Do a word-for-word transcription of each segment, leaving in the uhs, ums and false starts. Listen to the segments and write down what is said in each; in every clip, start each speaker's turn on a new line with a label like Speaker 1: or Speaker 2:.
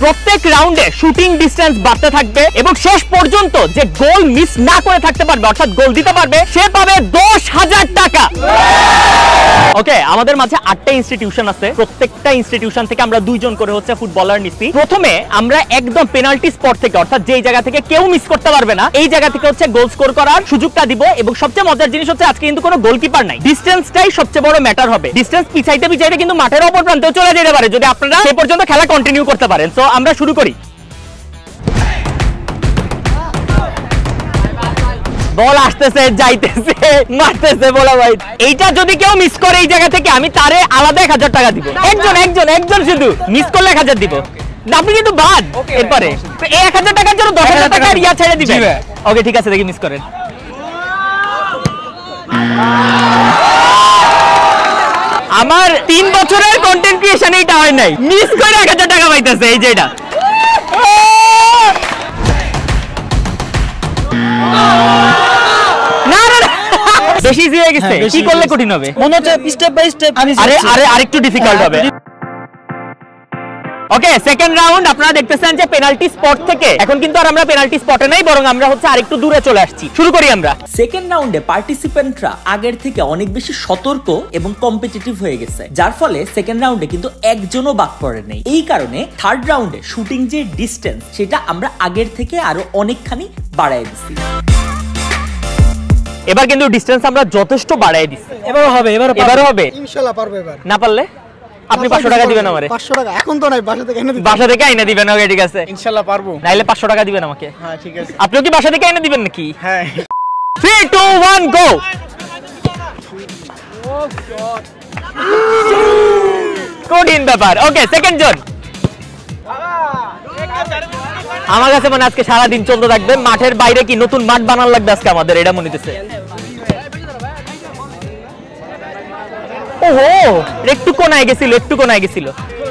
Speaker 1: প্রত্যেক রাউন্ডে shooting distance বাড়তে থাকবে এবং শেষ পর্যন্ত যে গোল মিস না করে থাকতে পারবে অর্থাৎ গোল দিতে পারবে সে পাবে দশ হাজার টাকা। ওকে, আমাদের মাঝে আটটা ইনস্টিটিউশন আছে, প্রত্যেকটা ইনস্টিটিউশন থেকে আমরা দুইজন করে হচ্ছে ফুটবলার নিচ্ছি। প্রথমে আমরা একদম পেনাল্টি স্পট থেকে অর্থাৎ যেই জায়গা থেকে কেউ মিস করতে পারবে না এই জায়গা থেকে হচ্ছে গোল স্কোর করার সুযোগটা দিব। এবং সবচেয়ে মজার জিনিস হচ্ছে আজকে কিন্তু কোনো গোলকিপার নাই, ডিস্টেন্সটাই সবচেয়ে বড় ম্যাটার হবে। ডিস্টেন্স পিছাইতে পিছাইতে কিন্তু মাঠের অপর প্রান্তেও চলে যেতে পারে যদি আপনারা সে পর্যন্ত খেলা কন্টিনিউ করতে পারেন। সো আমরা শুরু করি। বল আসতেছে, যাইতেছে, মারতেছে বলা ভাই। এইটা যদি কেউ মিস করে এই জায়গা থেকে আমি তারে আলাদা এক হাজার টাকা দিব। একজন একজন একজন শুধু মিস করলে এক হাজার দিব, আপনি কিন্তু বাদ। এরপরে এই এক হাজার টাকার জন্য দশ হাজার টাকা ইয়া ছেড়ে দিবেন। ওকে ঠিক আছে, দেখি মিস করেন। আমার তিন বছরের কন্টেন্ট ক্রিয়েশন এইটা হয় নাই, মিস করে এক হাজার টাকা পাইতেছে। এই যে এটা বেশি ইজি হয়ে গেছে, কি করলে কঠিন হবে
Speaker 2: মনে হচ্ছে স্টেপ বাই স্টেপ।
Speaker 1: আরে আরে আরেকটু ডিফিকাল্ট হবে। ওকে, সেকেন্ড রাউন্ড আপনারা দেখতেছেন যে পেনাল্টি স্পট থেকে এখন কিন্তু আর আমরা পেনাল্টি স্পটে নাই, বরং আমরা হচ্ছে আরেকটু দূরে চলে আসছি। শুরু করি আমরা।
Speaker 3: সেকেন্ড রাউন্ডে পার্টিসিপেন্টরা আগের থেকে অনেক বেশি সতর্ক এবং কম্পিটিটিভ হয়ে গেছে, যার ফলে সেকেন্ড রাউন্ডে কিন্তু একজনও বাদ পড়ে নেই। এই কারণে থার্ড রাউন্ডে শুটিং যে ডিস্টেন্স সেটা আমরা আগের থেকে আরো অনেকখানি বাড়ায় দিচ্ছি।
Speaker 1: এবার কিন্তু ডিস্টেন্স আমরা যথেষ্ট বাড়ায় দিচ্ছি।
Speaker 2: এবার হবে, এবার
Speaker 1: এবারও হবে
Speaker 2: ইনশাআল্লাহ পারবে। এবার
Speaker 1: না পারলে আপনি পাঁচশো টাকা দিবেন আমারে।
Speaker 2: পাঁচশো টাকা এখন তো নাই, বাসা থেকে এনে দিবেন।
Speaker 1: বাসা থেকে এনে দিবেন। ওকে ঠিক আছে,
Speaker 2: ইনশাআল্লাহ পারবো।
Speaker 1: নাইলে পাঁচশো টাকা দিবেন আমাকে।
Speaker 2: হ্যাঁ ঠিক আছে।
Speaker 1: আপনিও কি বাসা থেকে এনে দিবেন নাকি?
Speaker 2: হ্যাঁ।
Speaker 1: Three two one go. কঠিন ব্যাপার। ওকে, সেকেন্ড জন। আমার কাছে মানে আজকে সারাদিন চলতে থাকবে। মাঠের বাইরে কি নতুন মাঠ বানানো লাগবে আজকে আমাদের, এটা মনে হচ্ছে। ওহো, একটু কোনায় গেছিল, একটু কোনায় গেছিল।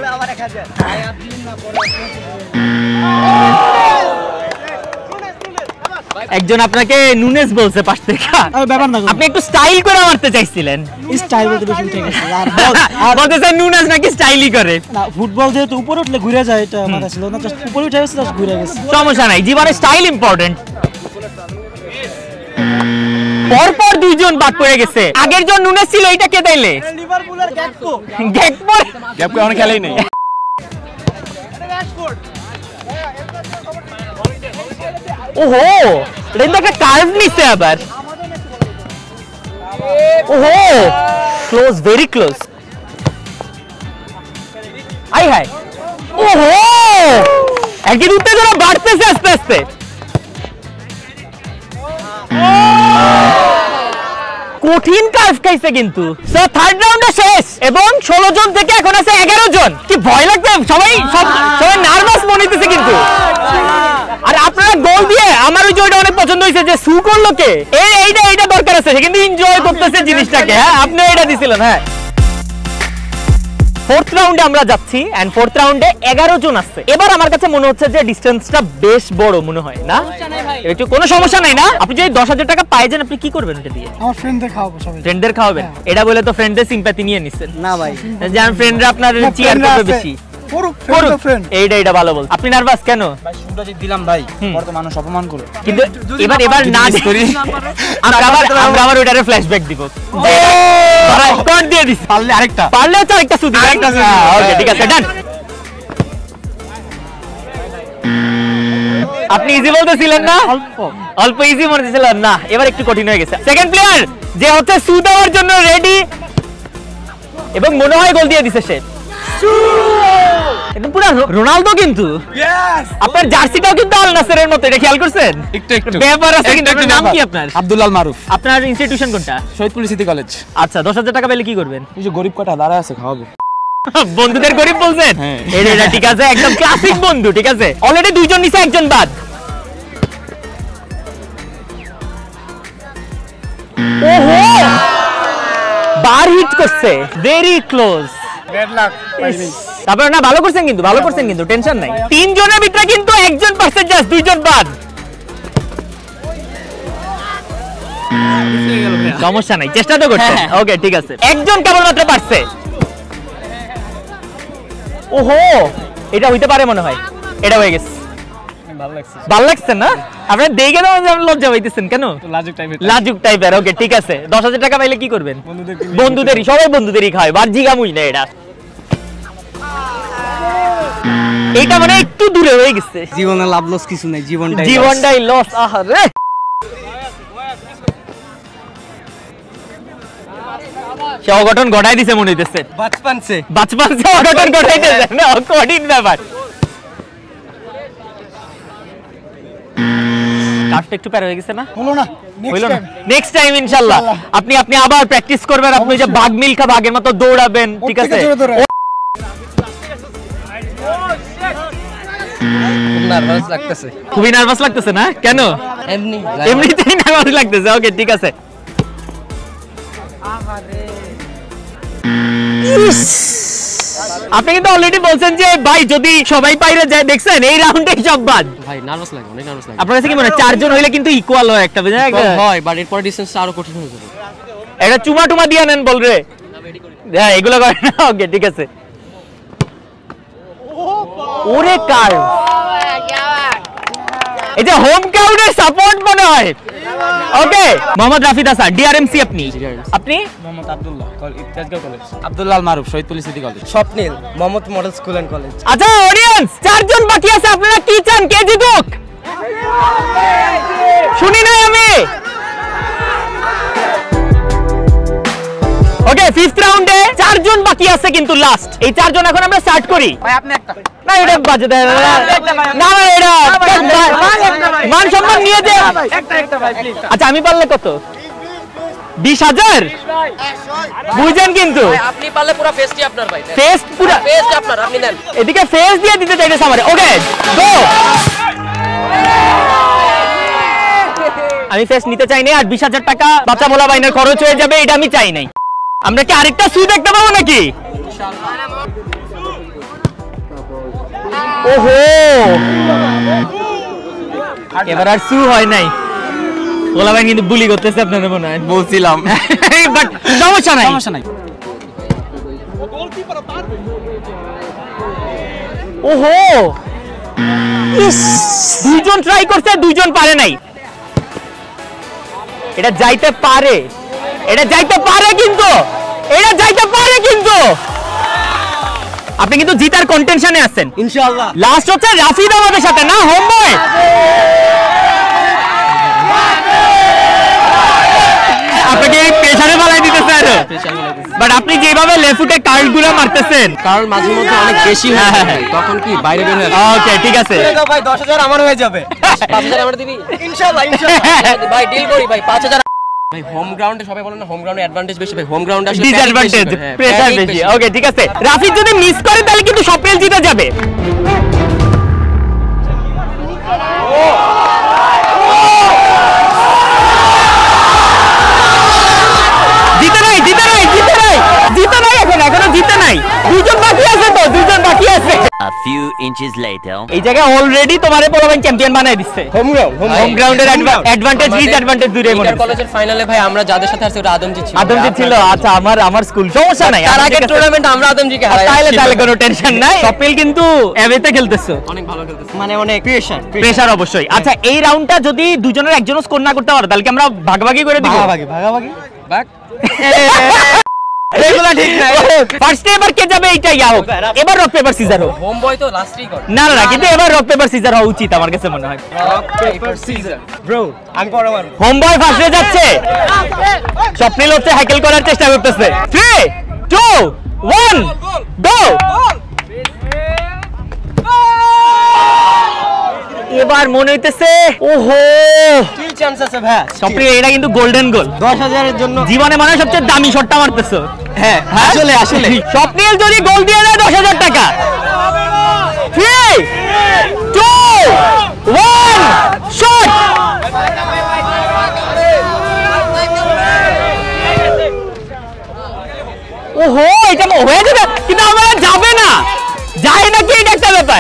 Speaker 1: একজন আপনাকে নুনেস বলছে পাশ থেকে, আপনি একটু স্টাইল করে মারতে চাইছিলেন।
Speaker 2: স্টাইল বলতে বেশি উঠে গেছে
Speaker 1: আর বলতেছে নুনেস নাকি স্টাইলই করে।
Speaker 2: না, ফুটবল যেহেতু উপরে উঠলে ঘুরে যায়, এটা মাথা ছিল না, জাস্ট উপরে উঠে গেছে, জাস্ট ঘুরে গেছে।
Speaker 1: সমস্যা নাই, জীবনে স্টাইল ইম্পর্টেন্ট। পরপর দুইজন বাদ পড়ে গেছে। আগের জন নুনেস ছিল, এটা কে তাইলে?
Speaker 2: লিভারপুলের গ্যাকপো।
Speaker 1: গ্যাকপো
Speaker 4: গ্যাকপো অনেক খেলাই নেই।
Speaker 1: ওহো, এটা কিন্তু একটা কার্ভ নিছে আবার। ওহো, ক্লোজ, ভেরি ক্লোজ। আই হাই, ওহো, একদিন উত্তেজনা বাড়তেছে আস্তে আস্তে। কঠিন কাজ খাইছে কিন্তু। সো থার্ড রাউন্ডে শেষ এবং ষোলো জন থেকে এখন আছে এগারো জন। কি ভয় লাগছে, সবাই সবাই নার্ভাস মনে হইতেছে কিন্তু। আর আপনারা গোল দিয়ে আমার ওই জয়টা অনেক পছন্দ হয়েছে যে সু করলো কে, এই এইটা এইটা দরকার আছে, সে কিন্তু এনজয় করতেছে জিনিসটাকে। হ্যাঁ, আপনি এটা দিছিলেন। হ্যাঁ, ফোর্থ রাউন্ডে আমরা যাচ্ছি এন্ড ফোর্থ রাউন্ডে এগারো জন আছে। এবার আমার কাছে মনে হচ্ছে যে ডিস্টেন্সটা বেশ বড় মনে হয় না? একটু কোনো সমস্যা নাই না? আপনি যদি দশ হাজার টাকা পাই যান, আপনি কি করবেন এটা দিয়ে?
Speaker 2: আমার ফ্রেন্ডদের খাওয়াবো। সবাই
Speaker 1: ফ্রেন্ডদের খাওয়াবেন? এটা বলে তো ফ্রেন্ডদের সিম্প্যাথি নিয়ে নিছেন
Speaker 2: না ভাই,
Speaker 1: যে আমার ফ্রেন্ডরা আপনার চিয়ার করবে বেশি। এইটা এটা ভালো বল। আপনি নার্ভাস কেন?
Speaker 4: ভাই শুনটা যে দিলাম ভাই, পরে তো মানুষ অপমান করে।
Speaker 1: কিন্তু এবার এবার না করি আমরা আবার আমরা আবার ওইটারে ফ্ল্যাশব্যাক দিব। ধরা কোড দিয়ে দিছি,
Speaker 4: পারলে আরেকটা,
Speaker 1: পারলে তো আরেকটা সুদি, আরেকটা সুদি। ওকে ঠিক আছে, ডান। আপনি ইজি বলতেছিলেন না? অল্প অল্প ইজি মনে হচ্ছিলেন না? এবার একটু কঠিন হয়ে গেছে। সেকেন্ড প্লেয়ার যে হচ্ছে সু দেওয়ার জন্য রেডি এবং মনে হয় গোল দিয়ে দিছে সে। একদম পুরো রোনালদো কিন্তু। আপনার জার্সিটাও কিন্তু আল নাসেরের মতো, এটা খেয়াল করছেন?
Speaker 4: একটু একটু
Speaker 1: ব্যাপার আছে কিন্তু। আপনার নাম কি? আপনার
Speaker 4: আব্দুল্লাহ মারুফ।
Speaker 1: আপনার ইনস্টিটিউশন কোনটা?
Speaker 4: Shahidpur city college.
Speaker 1: আচ্ছা, দশ হাজার টাকা পেলে কি করবেন?
Speaker 4: এই যে গরিব কটা দাঁড়ায় আছে, খাওয়াবো।
Speaker 1: বন্ধুদের গরিব বলছেন? এটা ঠিক আছে, একদম ক্লাসিক বন্ধু। ঠিক আছে, অলরেডি দুইজন নিচে, একজন বাদ। ওহো, বার হিট করছে, ভেরি ক্লোজ। তারপরে না, ভালো করছেন কিন্তু, ভালো করছেন কিন্তু, টেনশন নাই। তিন জনের ভিতরে কিন্তু একজন পারছে, জাস্ট দুইজন বাদ। সমস্যা নাই, চেষ্টা তো করছেন। ওকে ঠিক আছে, একজন কেবলমাত্র পারছে। ওহো, এটা হইতে পারে মনে হয়। এটা হয়ে গেছে।
Speaker 4: ভালো লাগছে।
Speaker 1: ভালো লাগছে না? আপনারা দেখে দাও যে লজ্জা পাইতেছেন কেন?
Speaker 4: লাজুক টাইপের।
Speaker 1: লাজুক টাইপের। ওকে ঠিক আছে। দশ হাজার টাকা পাইলে কি করবেন?
Speaker 4: বন্ধুদেরকে
Speaker 1: বন্ধুদেরই, সবাই বন্ধুদেরই খায়। বার জিগামুই না এটা। এটা মানে একটু দূরে হয়ে গেছে।
Speaker 5: জীবনে লাভ লস কিছু নাই, জীবনটাই
Speaker 1: জীবনটাই লস। আহারে সে অঘটন ঘটাই দিছে মনে হইতেছে।
Speaker 5: বাচপান সে
Speaker 1: বাচপান সে অঘটন ঘটাইতেছে না, কঠিন ব্যাপার। কাজটা একটু প্যারা হয়ে গেছে না?
Speaker 2: হলো না,
Speaker 1: হইলো না? নেক্সট টাইম ইনশাআল্লাহ আপনি আপনি আবার প্র্যাকটিস করবেন। আপনি যে বাঘ মিল্খা বাঘের মতো দৌড়াবেন, ঠিক আছে?
Speaker 5: নার্ভাস লাগতেছে,
Speaker 1: খুবই নার্ভাস লাগতেছে না? কেন?
Speaker 5: এমনি
Speaker 1: এমনিতেই নার্ভাস লাগতেছে। ওকে ঠিক আছে। আপনি কিন্তু অলরেডি বলছেন যে ভাই যদি সবাই বাইরে যায়, দেখছেন এই রাউন্ডেই সব বাদ।
Speaker 5: ভাই নার্ভাস লাগে, অনেক নার্ভাস লাগে।
Speaker 1: আপনার কাছে কি মনে হয় চারজন হইলে কিন্তু ইকুয়াল হয় একটা, বুঝলেন?
Speaker 5: হয়, বাট এরপর ডিসটেন্স আরো কঠিন হয়ে যাবে।
Speaker 1: এটা চুমা টুমা দিয়া নেন বল রে। হ্যাঁ এগুলো করে না। ওকে ঠিক আছে। ওরে কার এই যে হোম ক্রাউডের সাপোর্ট মনে হয়। Okay Mohammad Rafid Hasan, DRMC. আপনি আপনি
Speaker 4: Mohammad Abdullah, Tejgaon college. Abdullah Al Maruf, Shahidpur city college.
Speaker 5: Swapnil, Mohammad model school and college.
Speaker 1: আচ্ছা অডিয়েন্স, চারজন বাকি আছে। আপনারা কি চান কে জিতুক? শুনি নাই আমি। ওকে ফিফথ রাউন্ডে চারজন বাকি আছে কিন্তু লাস্ট। এই চারজন এখন আমরা স্টার্ট করি।
Speaker 4: ভাই আপনি একটা।
Speaker 1: না এটা বাজে দেয় না। না না এটা মান সম্মান নিয়ে দে।
Speaker 4: একটা একটা ভাই প্লিজ।
Speaker 1: আচ্ছা আমি পারলে কত? বিশ হাজার বুঝেন কিন্তু।
Speaker 5: আপনি পারলে পুরো ফেস্টই আপনার ভাই।
Speaker 1: ফেস পুরো
Speaker 5: ফেস্ট আপনার, আপনি নেন।
Speaker 1: এদিকে ফেস দিয়ে দিতে চাইছে আমারে। ওকে গো। আমি ফেস নিতে চাই নাই, আর বিশ হাজার টাকা বাচ্চা বলা বাইনের খরচ হয়ে যাবে, এটা আমি চাই নাই। আমরা কি আরেকটা সু দেখতে পাবো নাকি? ওহো এবার আর সু হয় নাই। বলা ভাই কিন্তু বুলি করতেছে আপনাদের মনে হয়।
Speaker 4: বলছিলাম।
Speaker 1: বাট সমস্যা নাই,
Speaker 4: সমস্যা নাই।
Speaker 1: ওহো দুইজন ট্রাই করছে, দুইজন পারে নাই। এটা যাইতে পারে, এটা যাইতে পারে কিন্তু, এটা যাইতে পারে কিন্তু। আপনি কিন্তু জিতার কন্টেনশনে আছেন
Speaker 5: ইনশাআল্লাহ।
Speaker 1: লাস্ট হচ্ছে রাফিদ আমাদের সাথে না, হোম বয়। আপনাকে প্রেসারে বালাই দিতেছে আরো। বাট আপনি যেভাবে লেফট ফুটে কার্ডগুলো মারতেছেন,
Speaker 5: কারণ মাঝে মধ্যে অনেক বেশি হয়ে যায়, তখন কি বাইরে বের হয়ে আসে।
Speaker 1: ওকে ঠিক আছে।
Speaker 5: ভাই দশ হাজার আমার হয়ে যাবে। পাঁচ হাজার আমার দিবি? ইনশাআল্লাহ ইনশাআল্লাহ। ভাই ডিল করি ভাই, পাঁচ হাজার। ভাই হোম গ্রাউন্ডে সবাই বলেন না হোম গ্রাউন্ডে অ্যাডভান্টেজ বেশি, ভাই হোম গ্রাউন্ডে আসলে
Speaker 1: ডিসঅ্যাডভান্টেজ, প্রেসার বেশি। ওকে ঠিক আছে। রাফিদ যদি মিস করে তাহলে কিন্তু স্বপ্নেল জিতে যাবে। জিতে নাই, জিতে নাই, জিতে নাই, জিতে নাই, এখন এখনো জিতে নাই। দুইজন বাকি আছে তো, দুইজন বাকি আছে।
Speaker 6: A few inches later.
Speaker 1: এই জায়গায় অলরেডি তোমারে পোলাবেন চ্যাম্পিয়ন বানায় দিচ্ছে।
Speaker 5: হোম গ্রাউন্ড
Speaker 1: হোম গ্রাউন্ডের অ্যাডভান্টেজ ডিসঅ্যাডভান্টেজ দুইটাই মনে
Speaker 5: ইন্টার কলেজের ফাইনালে ভাই আমরা যাদের সাথে আসছে ওরা আদমজি ছিল।
Speaker 1: আদমজি ছিল। আচ্ছা আমার আমার স্কুল সমস্যা নাই।
Speaker 5: তার আগে টুর্নামেন্ট আমরা আদমজিকে হারাই।
Speaker 1: তাহলে তাহলে কোনো টেনশন নাই। স্বপ্নেল কিন্তু এভেতে খেলতেছো,
Speaker 5: অনেক ভালো খেলতেছে, মানে অনেক প্রেসার
Speaker 1: প্রেসার অবশ্যই। আচ্ছা এই রাউন্ডটা যদি দুজনের একজনও স্কোর না করতে পারো তাহলে কি আমরা ভাগাভাগি করে দিব?
Speaker 2: ভাগাভাগি ভাগাভাগি
Speaker 5: বাক
Speaker 1: এগুলা ঠিক নাই। ফার্স্টে এবার কে যাবে এইটা ইয়া হোক। এবার রক পেপার সিজার হোক।
Speaker 5: হোম বয় তো লাস্টই করে।
Speaker 1: না না কিন্তু এবার রক পেপার সিজার হওয়া উচিত আমার কাছে মনে হয়।
Speaker 5: রক পেপার সিজার ব্রো, আমি পরে মারব।
Speaker 1: হোম বয় ফার্স্টে যাচ্ছে, স্বপ্নিল হচ্ছে হ্যাকেল করার চেষ্টা করতেছে। Three two one go. এবার মনে হইতেছে ওহো
Speaker 5: কি চান্স আছে ভাই?
Speaker 1: স্বপ্নিল এটা কিন্তু গোল্ডেন গোল।
Speaker 5: দশ হাজারের জন্য
Speaker 1: জীবনে মনে হয় সবচেয়ে দামি শটটা মারতেছো।
Speaker 5: হ্যাঁ আসলে আসলে
Speaker 1: স্বপ্নিল যদি গোল দিয়ে দেয় দশ হাজার টাকা। Three two one shot. ওহো এটা হয়ে যাবে কিন্তু আমরা যাবে না, যায় নাকি এটা একটা ব্যাপার।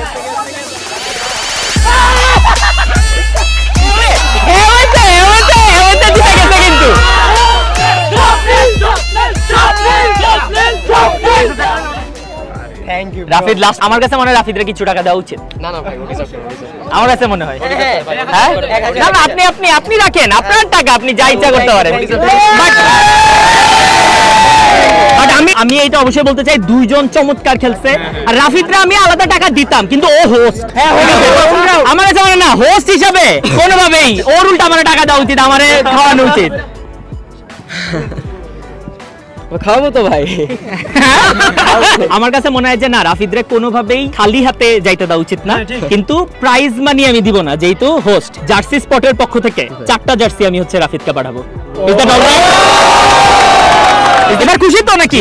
Speaker 1: হেওয়াতে হেওয়াতে হেওয়াতে জিতে গেছে কিন্তু।
Speaker 5: থ্যাংক ইউ
Speaker 1: রাফিদ লাস্ট, আমার কাছে মনে হয় রাফিদের কিছু টাকা দেওয়া উচিত।
Speaker 5: না না ভাই ওকে স্যার
Speaker 1: আমার কাছে মনে হয়
Speaker 5: হ্যাঁ
Speaker 1: হ্যাঁ না না, আপনি আপনি আপনি রাখেন আপনার টাকা, আপনি যা ইচ্ছা করতে পারেন। But- But আমি আমি এইটা অবশ্যই বলতে চাই, দুইজন চমৎকার খেলছে। আর রাফিদরা আমি আলাদা টাকা দিতাম, কিন্তু ও হোস্ট। আমার কাছে মনে না হোস্ট হিসাবে কোনোভাবেই ওর উল্টা আমার টাকা দেওয়া উচিত, আমারে খাওয়ানো উচিত।
Speaker 5: খাওয়াবো তো ভাই।
Speaker 1: আমার কাছে মনে হয় যে না, রাফিদরে কোনোভাবেই খালি হাতে যাইতে দেওয়া উচিত না, কিন্তু প্রাইজ মানি আমি দিব না, যেহেতু হোস্ট। জার্সি স্পটের পক্ষ থেকে চারটা জার্সি আমি হচ্ছে রাফিদকে পাঠাবো। Is that alright? এবার খুশি তো নাকি?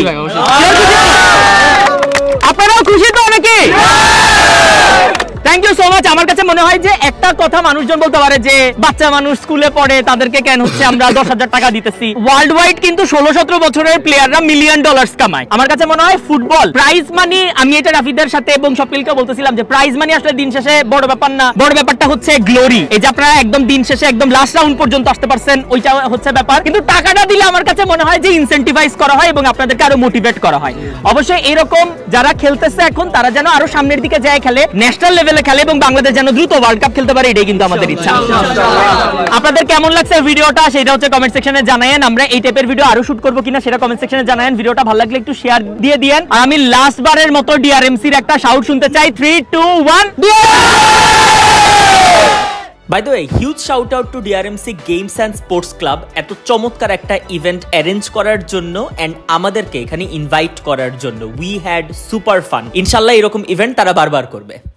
Speaker 1: আপনারাও খুশি তো নাকি? Thank you so much. আমার কাছে মনে হয় যে একটা কথা মানুষজন বলতে পারে যে বাচ্চা মানুষ স্কুলে পড়ে, তাদেরকে কেন হচ্ছে আমরা দশ হাজার টাকা দিতেছি। ওয়ার্ল্ড ওয়াইড কিন্তু ষোলো সতেরো বছরের প্লেয়াররা মিলিয়ন ডলার্স কামায়। আমার কাছে মনে হয় ফুটবল প্রাইজ মানি, আমি এটা রাফিদের সাথে এবং স্বপ্নিলকে বলতেছিলাম যে প্রাইজ মানি আসলে দিন শেষে বড় ব্যাপার না, বড় ব্যাপারটা হচ্ছে গ্লোরি। এই যে আপনারা একদম দিন শেষে একদম লাস্ট রাউন্ড পর্যন্ত আসতে পারছেন, ওইটা হচ্ছে ব্যাপার। কিন্তু টাকাটা দিলে আমার কাছে মনে হয় যে ইনসেন্টিভাইজ করা হয় এবং আপনাদেরকে আরো মোটিভেট করা হয়। অবশ্যই এরকম যারা খেলতেছে এখন, তারা যেন আরো সামনের দিকে যায় খেলে, ন্যাশনাল লেভেলে খেলে এবং বাংলাদেশ যেন দ্রুত ওয়ার্ল্ড কাপ খেলতে পারে, এটাই কিন্তু আমাদের ইচ্ছা। আপনাদের কেমন লাগছে ভিডিওটা সেটা হচ্ছে কমেন্ট সেকশনে জানায়েন। আমরা এই টাইপের ভিডিও আরো শুট করবো কিনা সেটা কমেন্ট সেকশনে জানায়েন। ভিডিওটা ভালো লাগলে একটু শেয়ার দিয়ে দিয়েন। আর আমি লাস্ট বারের মতো ডিআরএমসির একটা শাউট শুনতে চাই। Three two one.
Speaker 3: By the way, huge shout out to DRMC games and sports club এত চমৎকার একটা ইভেন্ট অ্যারেঞ্জ করার জন্য এন্ড আমাদেরকে এখানে ইনভাইট করার জন্য। We had super fun. ইনশাল্লাহ এরকম ইভেন্ট তারা বারবার করবে।